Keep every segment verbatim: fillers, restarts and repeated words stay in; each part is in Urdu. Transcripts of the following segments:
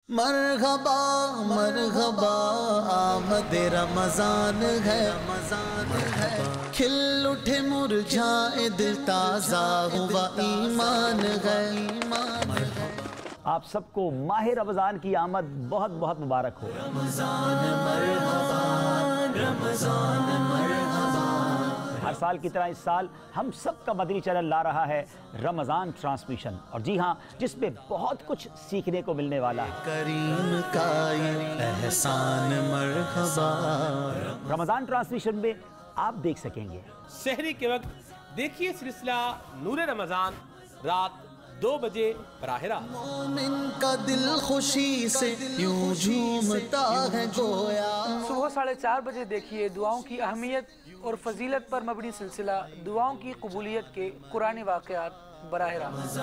مرحبا مرحبا آمد رمضان ہے رمضان ہے کھل اٹھے مرجھائے دل تازہ ہوا ایمان ہے ایمان ہے۔ آپ سب کو ماہ رمضان کی آمد بہت بہت مبارک ہو۔ رمضان مرحبا رمضان مرحبا۔ ہر سال کی طرح اس سال ہم سب کا مدنی چینل لا رہا ہے رمضان ٹرانسمیشن، اور جی ہاں، جس میں بہت کچھ سیکھنے کو ملنے والا ہے۔ کریم کا یہ احسان مرحبا۔ رمضان ٹرانسمیشن میں آپ دیکھ سکیں گے سحری کے وقت دیکھیے سلسلہ نور رمضان رات دو بجے براہ راست۔ مومن کا دل خوشی سے یوں جھومتا ہے گویا۔ صبح ساڑھے چار بجے دیکھیے دعاؤں کی اہمیت اور فضیلت پر مبنی سلسلہ دعاؤں کی قبولیت کے قرآنی واقعات براہ راست۔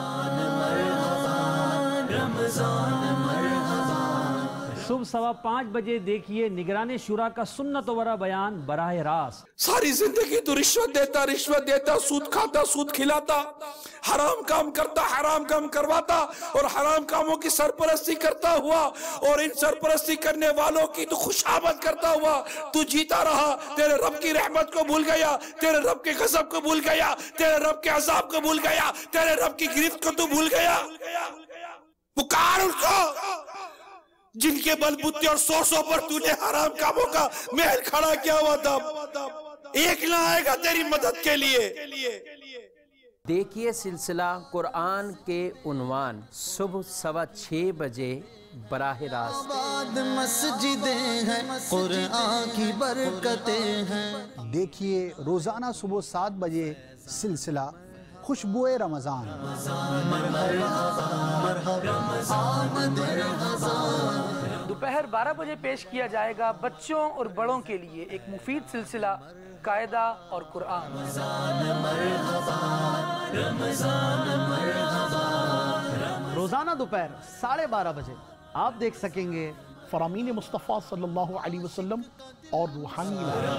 صبح سوا پانچ بجے دیکھیے نگران شورا کا سنت ورا بیان براہ راست۔ ساری زندگی تو رشوت دیتا رشوت دیتا سود کھاتا سود کھلاتا، حرام کام کرتا حرام کام کرواتا اور حرام کاموں کی سرپرستی کرتا ہوا، اور ان سرپرستی کرنے والوں کی تو خوشامد کرتا ہوا تو جیتا رہا۔ تیرے رب کی رحمت کو بھول گیا، تیرے رب کے غضب کو بھول گیا، تیرے رب کے عذاب کو بھول گیا، تیرے رب کی گرفت کو تو بھول گیا۔ پکار ان کو جن کے بل بوتے اور سوسوں پر تو نے حرام کاموں کا محل کھڑا کیا ہوا تھا، ایک نہ آئے گا تیری مدد کے لیے۔ دیکھیے سلسلہ قرآن کے عنوان صبح سوا چھ بجے براہ راست۔ آباد مسجدیں ہیں قرآن کی برکتیں ہیں۔ دیکھیے روزانہ صبح سات بجے سلسلہ خوشبوئے رمضان۔ دوپہر بارہ بجے پیش کیا جائے گا بچوں اور بڑوں کے لیے ایک مفید سلسلہ قاعدہ اور قرآن۔ روزانہ دوپہر ساڑھے بارہ بجے آپ دیکھ سکیں گے فرامین مصطفیٰ صلی اللہ علیہ وسلم اور روحانی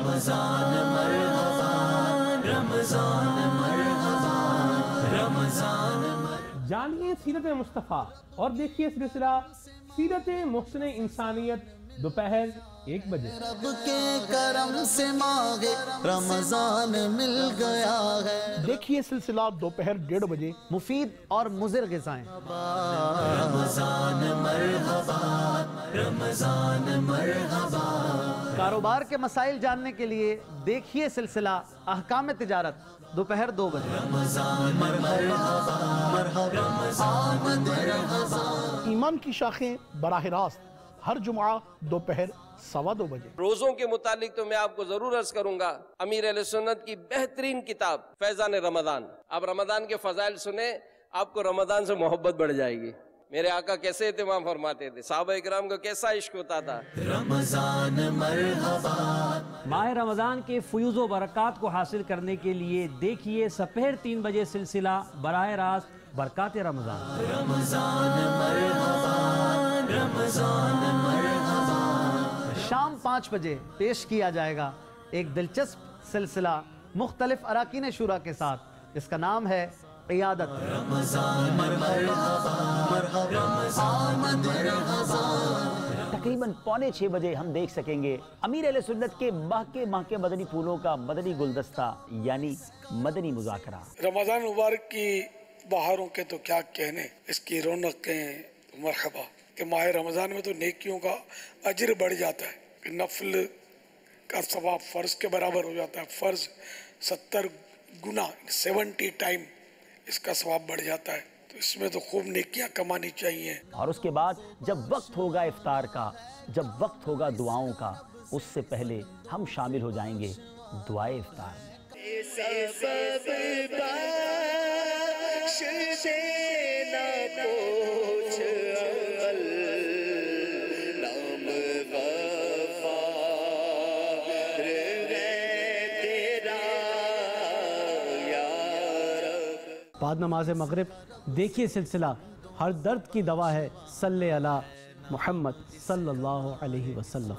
جانیے سیرت مصطفیٰ اور دیکھیے سلسلہ سیرت محسن انسانیت دوپہر ایک بجے۔ رب کے کرم سے ماہ رمضان مل گیا ہے۔ دیکھیے سلسلہ دوپہر ڈیڑھ بجے مفید اور مضر غذائیں۔ رمضان مرحبا رمضان مرحبا۔ کاروبار کے مسائل جاننے کے لیے دیکھیے سلسلہ احکام تجارت دوپہر دو بجے۔ ایمان کی شاخیں براہ راست ہر جمعہ دوپہر سوا دو بجے۔ روزوں کے متعلق تو میں آپ کو ضرور عرض کروں گا، امیر اہل سنت کی بہترین کتاب فیضان رمضان۔ آپ رمضان کے فضائل سنیں، آپ کو رمضان سے محبت بڑھ جائے گی۔ میرے آقا کیسے اہتمام فرماتے تھے، صحابہ اکرام کا کیسا عشق ہوتا تھا۔ رمضان مرحبا۔ ماہ رمضان کے فیوز و برکات کو حاصل کرنے کے لیے دیکھیے سپہر تین بجے سلسلہ براہ راست برکات رمضان۔ رمضان مرحبا رمضان مرحبا۔ شام پانچ بجے پیش کیا جائے گا ایک دلچسپ سلسلہ مختلف اراکین شورا کے ساتھ، جس کا نام ہے قیادت۔ تقریباً پونے چھ بجے ہم دیکھ سکیں گے امیر اہل سنت کے ماہ کے ماہ کے مدنی پھولوں کا مدنی گلدستہ، یعنی مدنی مذاکرہ۔ رمضان مبارک کی بہاروں کے تو کیا کہنے، اس کی رونقیں مرحبا کہ ماہ رمضان میں تو نیکیوں کا اجر بڑھ جاتا ہے، نفل کا ثواب فرض کے برابر ہو جاتا ہے، فرض ستر گنا سیونٹی ٹائم اس کا ثواب بڑھ جاتا ہے، تو اس میں تو خوب نیکیاں کمانی چاہیے۔ اور اس کے بعد جب وقت ہوگا افطار کا، جب وقت ہوگا دعاؤں کا، اس سے پہلے ہم شامل ہو جائیں گے دعائے افطار میں۔ بعد نماز مغرب دیکھیے سلسلہ ہر درد کی دوا ہے صلی علی محمد صلی اللہ علیہ وسلم۔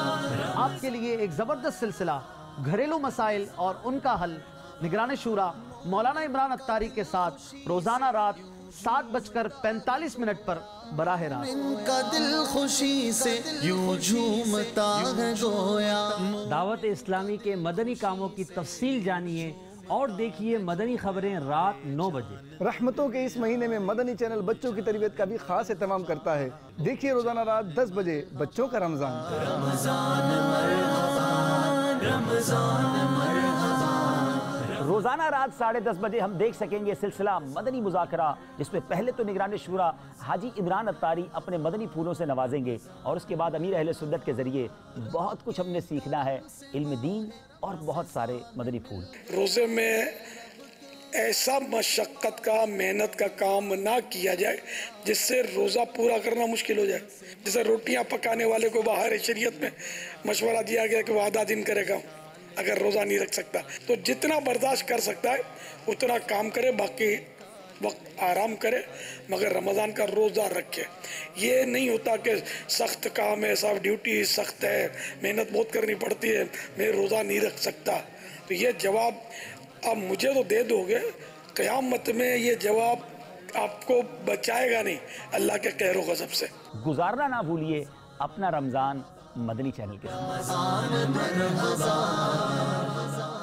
آپ کے لیے ایک زبردست سلسلہ گھریلو مسائل اور ان کا حل، نگران شورا مولانا عمران اتاری کے ساتھ روزانہ رات سات بج کر پینتالیس منٹ پر براہ راست۔ ان کا دل خوشی سے یوں جھومتا ہے گویا۔ دعوت اسلامی کے مدنی کاموں کی تفصیل جانیے اور دیکھیے مدنی خبریں رات نو بجے۔ رحمتوں کے اس مہینے میں مدنی چینل بچوں کی تربیت کا بھی خاص اہتمام کرتا ہے۔ دیکھیے روزانہ رات دس بجے بچوں کا رمضان۔ رمضان مرحبا، رمضان مرحبا۔ روزانہ رات ساڑھے دس بجے ہم دیکھ سکیں گے سلسلہ مدنی مذاکرہ، جس میں پہلے تو نگران شورا حاجی عمران اتاری اپنے مدنی پھولوں سے نوازیں گے، اور اس کے بعد امیر اہل سنت کے ذریعے بہت کچھ ہم نے سیکھنا ہے، علم دین اور بہت سارے مدنی پھول۔ روزے میں ایسا مشقت کا محنت کا کام نہ کیا جائے جس سے روزہ پورا کرنا مشکل ہو جائے۔ جیسے روٹیاں پکانے والے کو باہر شریعت میں مشورہ دیا گیا کہ وہ آدھا دن کرے گا اگر روزہ نہیں رکھ سکتا، تو جتنا برداشت کر سکتا ہے اتنا کام کرے، باقی وقت آرام کرے، مگر رمضان کا روزہ رکھے۔ یہ نہیں ہوتا کہ سخت کام ہے، صاحب ڈیوٹی سخت ہے، محنت بہت کرنی پڑتی ہے، میں روزہ نہیں رکھ سکتا۔ تو یہ جواب اب مجھے تو دے دو گے، قیامت میں یہ جواب آپ کو بچائے گا نہیں اللہ کے قہر و غضب سے۔ گزارنا نہ بھولیے اپنا رمضان مدنی چینل کے ساتھ۔